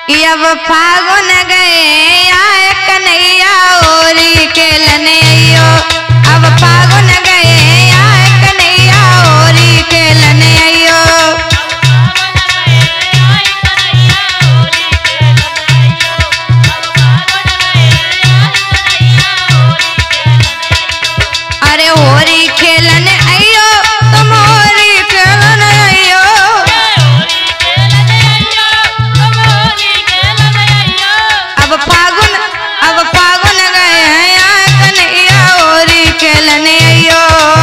अब फागुन गए आए कन्हैया ओरी खेलने आइयो। अब फागुन गए आए कन्हैया ओरी खेलने आइयो। अरे होरी खेलने आइयो तुम होरी खेलने आइयो। अब फागुन गए हैं कन्हैया होरी खेलने आइयो।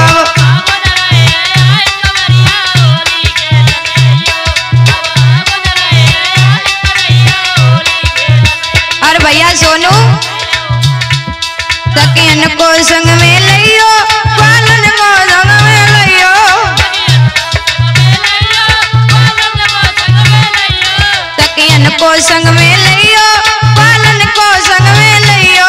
और भैया सोनू सखियन को संग में लियो, बालन को संग में लियो। सखियन को संग में लियो, बालन को संग में लियो।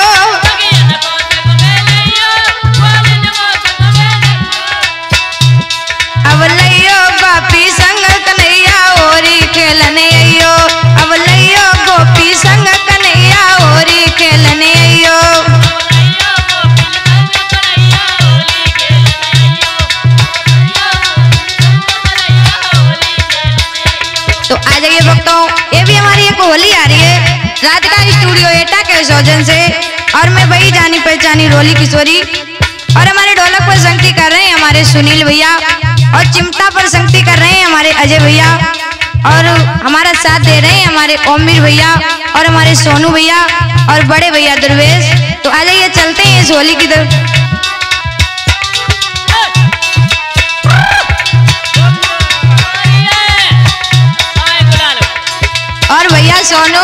अब लियो गोपी संग कन्हैया होरी खेलने आइयो। अब लियो गोपी संग कन्हैया होरी खेलने आइयो। तो आ जाइए भक्तों, ये भी हमारी एक होली आ रही है राधिका स्टूडियो एटा के सौजन से। और मैं वही जानी पहचानी रोली किशोरी। और हमारे ढोलक पर संगति कर रहे हैं हमारे सुनील भैया, और चिमटा पर संगति कर रहे हैं हमारे अजय भैया, और हमारा साथ दे रहे हैं हमारे ओमवीर भैया और हमारे सोनू भैया और बड़े भैया दुर्वेश। तो आ जाइए चलते हैं इस होली की तरफ। और भैया सोनू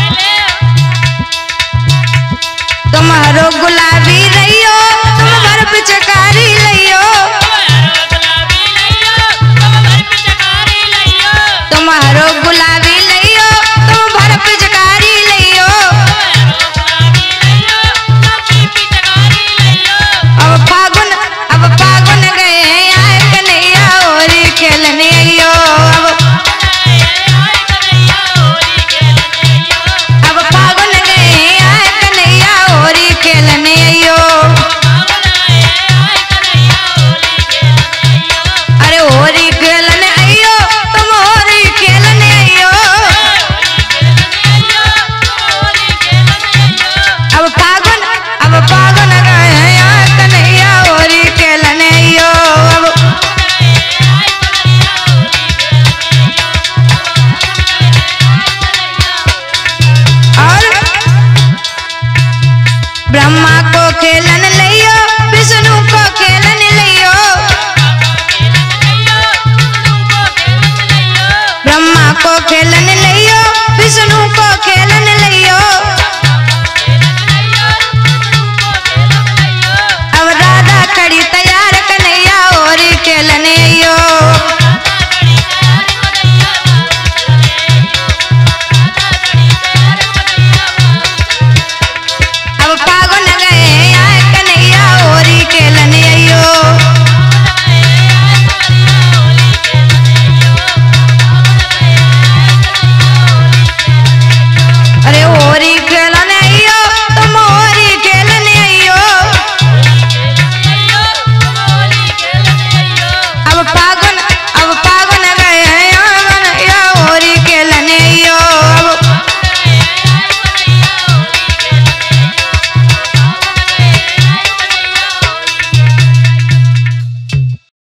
तुम्हारो गुलाबी रहियो, तुम भर पिचकारी लियो। तुम्हारो गुलाबी लियो, तुम भर पिचकारी लियो। अब फागुन गए आए कन्हैया होरी खेलने आइयो। अब फागुन गए आए कन्हैया होरी खेलने आइयो। अरे होरी खेलने आइयो, तुम होरी खेलने आइयो। अब फागुन गए आए कन्हैया होरी खेलने आइयो। और ब्रह्मा को खेलन लियो, विष्णु को खेलन लियो। ब्रह्मा को खेलन